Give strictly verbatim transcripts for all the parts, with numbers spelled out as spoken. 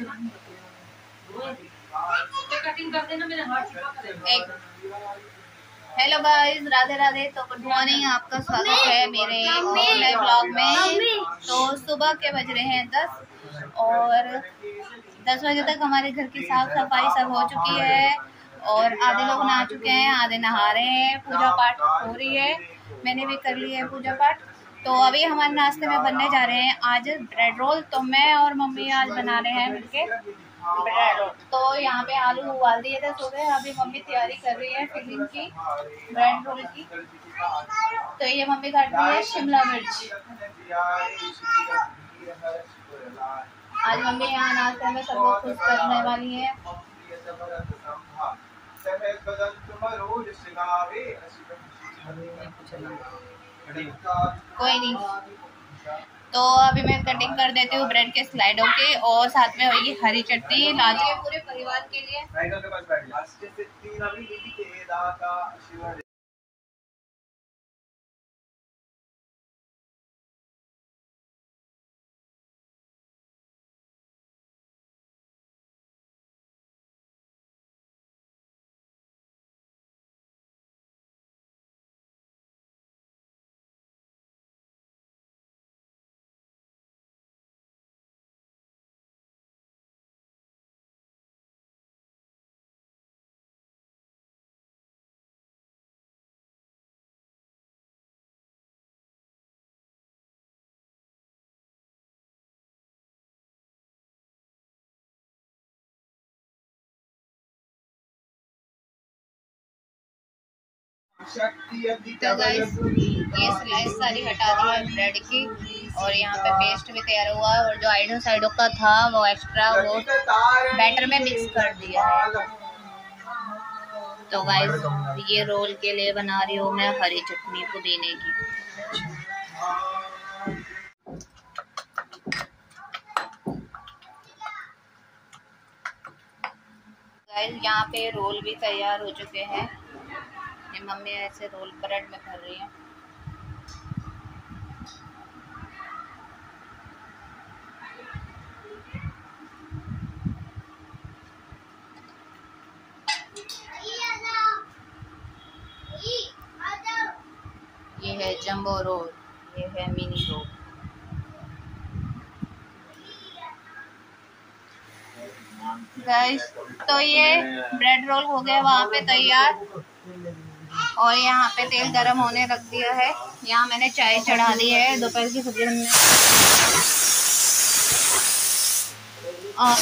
Hello guys, Radhe Radhe. तो good morning, आपका स्वागत है मेरे नए ब्लॉग में। तो सुबह के बज रहे हैं दस और दस बजे तक हमारे घर की साफ सफाई सब हो चुकी है और आधे लोग नहा चुके हैं, आधे नहा रहे हैं। पूजा पाठ हो रही है, मैंने भी कर लिया है पूजा पाठ। तो अभी हमारे नाश्ते में बनने जा रहे हैं आज ब्रेड रोल। तो मैं और मम्मी आज बना रहे हैं मिलके ब्रेड रोल। तो यहाँ पे आलू उबाल दिए थे सुबह, अभी मम्मी तैयारी कर रही है फिलिंग की ब्रेड रोल की। तो ये मम्मी काट रही है शिमला मिर्च। आज मम्मी यहाँ नाश्ते में सबको खुश करने वाली है। कोई नहीं, तो अभी मैं कटिंग कर देती हूँ ब्रेड के स्लाइडों के और साथ में होगी हरी चटनी लाल के पूरे परिवार के लिए। तो गाइस ये स्लाइस सारी हटा दी है ब्रेड की और यहाँ पे पेस्ट भी तैयार हुआ है और जो आइडो साइडों का था वो एक्स्ट्रा वो बैटर में मिक्स कर दिया है। तो गाइस ये रोल के लिए बना रही हूँ मैं हरी चटनी पुदीने की। गाइस यहाँ पे रोल भी तैयार हो चुके हैं। ये मम्मी ऐसे रोल ब्रेड में भर रही है। ये है जंबो रोल, ये है मिनी रोल। गाइस तो ये ब्रेड रोल हो गए वहाँ पे तैयार और यहाँ पे तेल गरम होने रख दिया है। यहाँ मैंने चाय चढ़ा दी है, दोपहर की सब्जी हमने और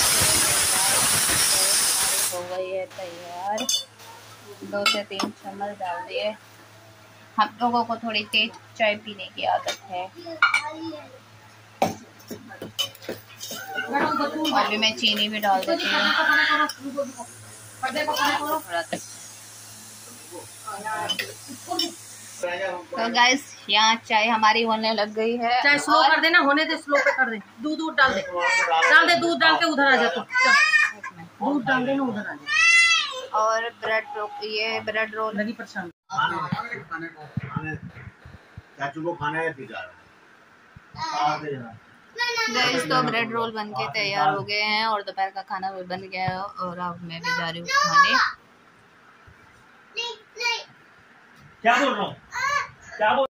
हो गई है तैयार। दो से तीन चम्मच डाल दिए। हम लोगों को थोड़ी तेज चाय पीने की आदत है। अभी मैं चीनी भी डाल देती हूँ। तो गाइस यहाँ चाय हमारी होने लग गई है। चाय स्लो कर देना, होने दे, स्लो पे कर दे। दूध दूध डाल दे, डाल दे दूध डाल के उधर आ जा। तो दूध डाल दे ना, उधर आ जा। और ब्रेड रोल, ये ब्रेड रोल लगी परेशान चाचू को खाना है गाइस। तो ब्रेड रोल बन के तैयार हो गए हैं और दोपहर का खाना भी बन गया है और अब मैं भी जा रही हूँ खाने। क्या बोल रहा हूँ, क्या बोल